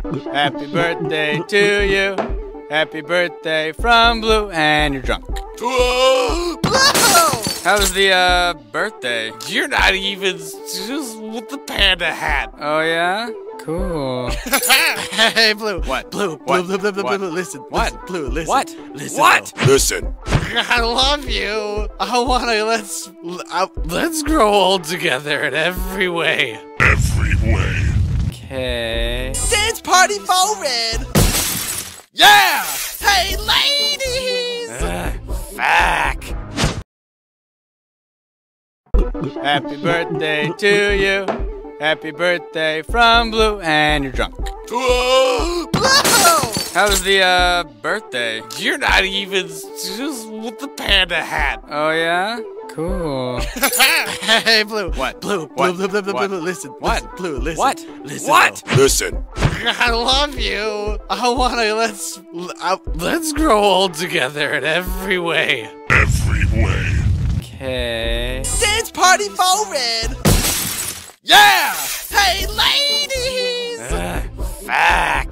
Happy birthday to you. Happy birthday from Blue, and you're drunk. Blue! How was the birthday? You're not even just with the panda hat. Oh yeah? Cool. Hey, Blue. What? Blue, What? Blue, Blue, Blue, What? Blue, listen. What? Listen, Blue, listen. What? Listen. What? Blue. Listen. I love you. I wanna let's grow old together in every way. Every way. Okay. Dance party forward. Yeah! Hey, ladies! Fuck. Happy birthday to you. Happy birthday from Blue, and you're drunk. Blue! How was the birthday? You're not even just with the panda hat. Oh yeah? Cool. Hey, Blue. What? Blue, What? Blue, Blue, Blue, What? Blue, listen. What? Listen, Blue, listen. What? Listen. What? Blue. Listen. I love you. I wanna let's grow old together in every way. Every way. Okay. Dance party forward. Yeah! Hey, ladies! Fuck.